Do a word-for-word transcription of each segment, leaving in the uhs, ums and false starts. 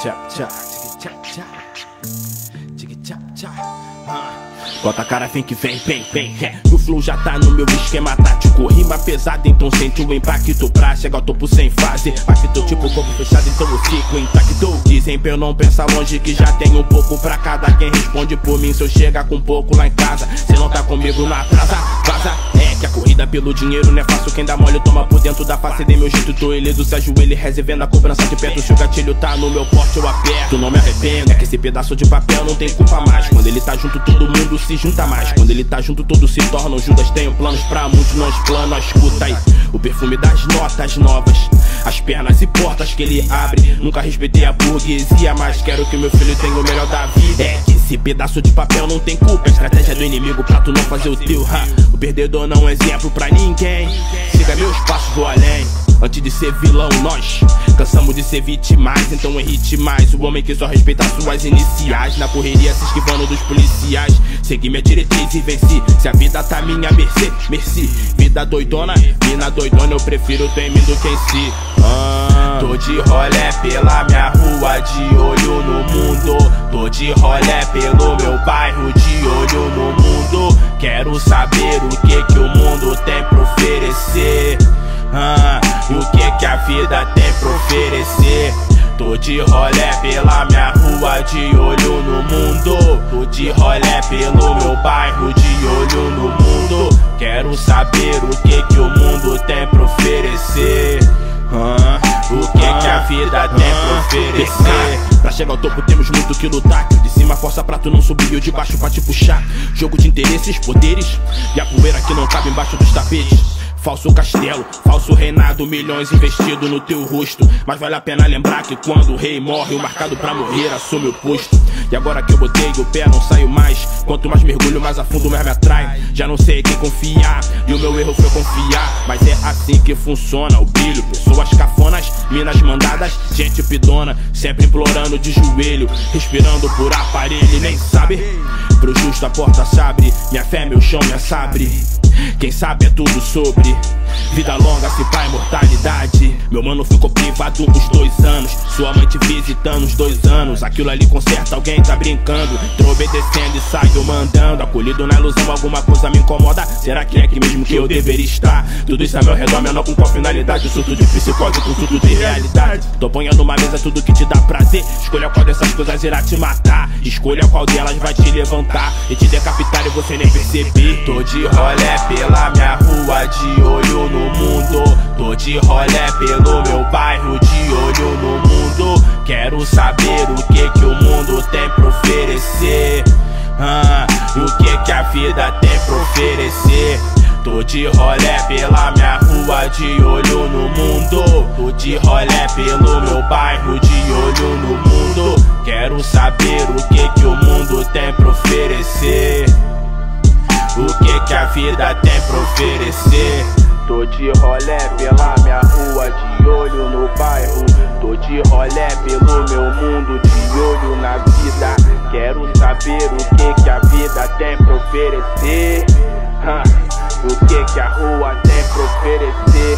Bota a cara, vem que vem, vem, vem, é. O flow já tá no meu esquema tático. Rima pesada, então sente o impacto. Pra chegar ao topo sem fase. Pacto tipo corpo fechado, então eu fico intacto. Desempenho não pensa longe, que já tem um pouco pra cada. Quem responde por mim se eu chegar com pouco lá em casa. Cê não tá comigo na atrasa, vaza. É que a corrida pelo dinheiro não é fácil. Quem dá mole toma por dentro da face. Dei meu jeito, tô ileso, se ajoelha e reza e vendo a cobrança de perto. Se o gatilho tá no meu porte, eu aperto. Não me arrependo, é que esse pedaço de papel não tem culpa mais. Quando ele tá junto, todo mundo se junta mais. Quando ele tá junto, todos se tornam Judas. Tenho planos pra muitos, não explano. Escuta aí o perfume das notas novas, as pernas e portas que ele abre. Nunca respeitei a burguesia, mas quero que meu filho tenha o melhor da vida. É que esse pedaço de papel não tem culpa. A estratégia do inimigo pra tu não fazer o teu, ha. O perdedor não é exemplo pra ninguém. Siga meus passos, vou além. Antes de ser vilão, nós cansamos de ser vítimas, então irrite mais. O homem que só respeita suas iniciais. Na correria se esquivando dos policiais. Segui minha diretriz e venci. Se a vida tá minha mercê, merci. Vida doidona, mina doidona, eu prefiro ter mim do que em si. ah, Tô de rolé pela minha rua, de olho no mundo. Tô de rolé pelo meu bairro, de olho no mundo. Quero saber o que que o mundo tem pra oferecer. Ah, o que que a vida tem pra oferecer? Tô de rolé pela minha rua, de olho no mundo. Tô de rolé pelo meu bairro, de olho no mundo. Quero saber o que que o mundo tem pra oferecer. Ah, o que que a vida tem pra oferecer? Pra chegar ao topo temos muito que lutar. De cima força pra tu não subir, e o de baixo pra te puxar. Jogo de interesses, poderes e a poeira que não cabe embaixo dos tapetes. Falso castelo, falso reinado, milhões investido no teu rosto. Mas vale a pena lembrar que quando o rei morre, o marcado pra morrer assume o posto. E agora que eu botei o pé não saio mais. Quanto mais mergulho, mais a fundo, mais me atrai. Já não sei quem confiar, e o meu erro foi confiar. Mas é assim que funciona o brilho. Pessoas cafonas, minas mandadas, gente pidona, sempre implorando de joelho, respirando por aparelho e nem sabe. Pro justo a porta se abre, minha fé, meu chão, minha sabre. Quem sabe é tudo sobre vida longa, se pra imortalidade. Meu mano ficou privado uns dois anos, sua mãe te visitando uns dois anos. Aquilo ali conserta, alguém tá brincando. Tô obedecendo e saio mandando. Acolhido na ilusão, alguma coisa me incomoda. Será que é aqui mesmo que eu deveria estar? Tudo isso a meu redor, menor com qual finalidade? Surto de psicose com tudo de realidade. Tô ponhando numa mesa tudo que te dá prazer. Escolha qual dessas coisas irá te matar. Escolha qual delas vai te levantar e te decapitar e você nem perceber. Tô de rolé pela minha rua, de olho no mundo. Tô de rolé pelo meu bairro, de olho no mundo. Quero saber o que que o mundo tem pra oferecer. ah, O que que a vida tem pra oferecer? Tô de rolé pela minha rua, de olho no mundo. Tô de rolé pelo meu bairro, de olho no mundo. Quero saber o que que o mundo tem pra oferecer. O que que a vida tem pra oferecer? Tô de rolé pela minha rua, de olho no bairro. Tô de rolé pelo meu mundo, de olho na vida. Quero saber o que que a vida tem pra oferecer. ha, O que que a rua tem pra oferecer?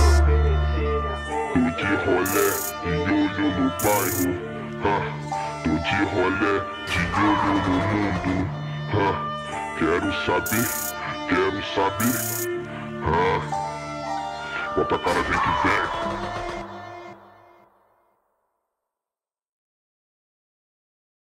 Tô de rolé, de olho no bairro. ha, Tô de rolé, de olho no mundo. ha, Quero saber, quero saber. ah, Bota a cara, vem que vem.